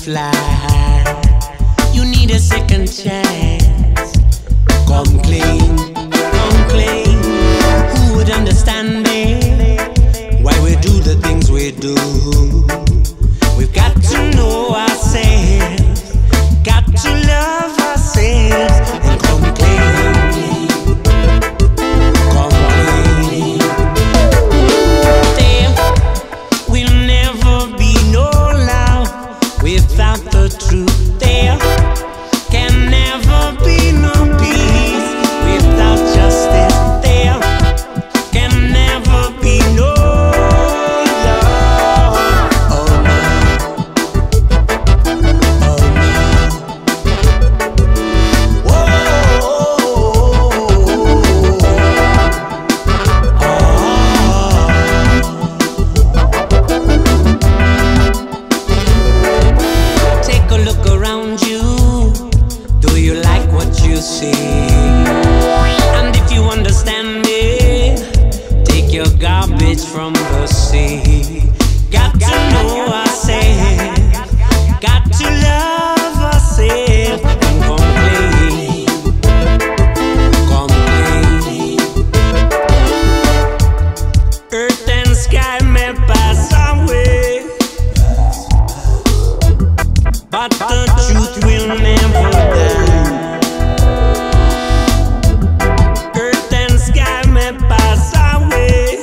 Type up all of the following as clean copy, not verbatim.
fly. You need a second chance. Come clean, come clean. Who would understand me? Why we do the things we do? We've got to know ourselves, got to love ourselves, and come clean, come clean. There will never be no love without the truth. There can never be no peace without justice. There can never be no love. Oh no, oh no, whoa, Take a look around you. Do you like what you see? And if you understand me, take your garbage from the sea. Got to know ourselves, got to love ourselves, and come clean, come clean. Earth and sky may pass away, but the truth will never die. Earth and sky may pass away,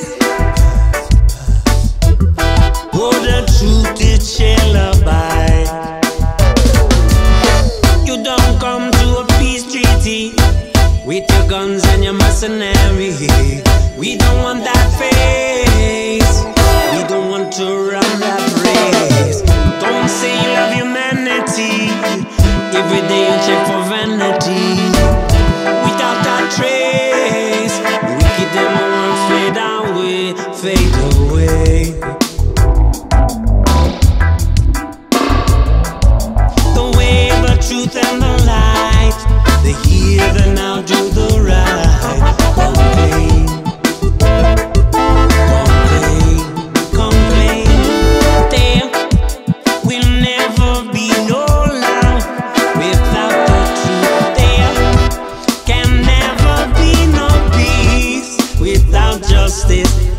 oh, the truth it shall abide. You don't come to a peace treaty with your guns and your mercenary. We don't want that face, we don't want to run that race. Don't say you love humanity, every day you check for vanity. Without that trace, wicked them won't fade away, fade away. The way, the truth and the light, the here, the now, do the right. Come clean, come clean, come clean. There will never be no love without the truth. There can never be no peace without justice.